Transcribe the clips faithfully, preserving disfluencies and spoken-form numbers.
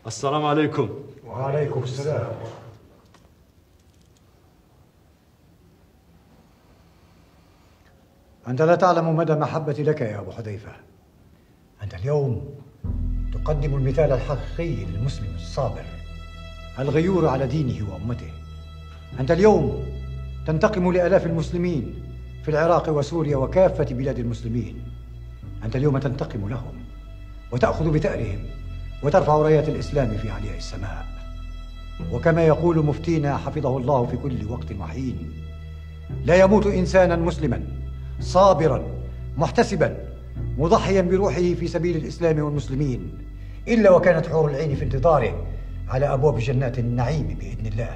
السلام عليكم. وعليكم السلام. أنت لا تعلم مدى محبتي لك يا أبو حذيفة. أنت اليوم تقدم المثال الحقيقي للمسلم الصابر الغيور على دينه وأمته. أنت اليوم تنتقم لآلاف المسلمين في العراق وسوريا وكافة بلاد المسلمين. أنت اليوم تنتقم لهم وتأخذ بثأرهم وترفع رايات الإسلام في علياء السماء. وكما يقول مفتينا حفظه الله في كل وقت وحين: لا يموت إنسانا مسلما صابرا محتسبا مضحيا بروحه في سبيل الإسلام والمسلمين إلا وكانت حور العين في انتظاره على أبواب جنات النعيم بإذن الله.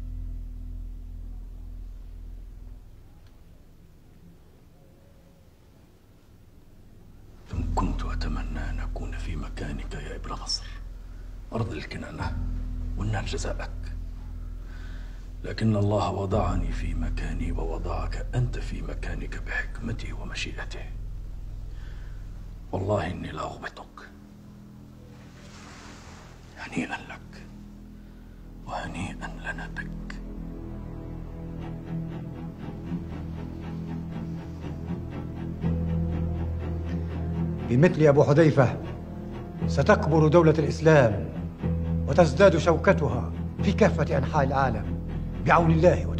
ثم كنت أتمنى أن أكون في مكانك يا ابن نصر، أرض الكنانة، والنار جزاءك. لكن الله وضعني في مكاني ووضعك أنت في مكانك بحكمته ومشيئته. والله إني لا أغبطك. هنيئا لك وهنيئا لنا بك. بمثل أبو حذيفة ستكبر دولة الإسلام وتزداد شوكتها في كافة أنحاء العالم بعون الله وتوفيقه.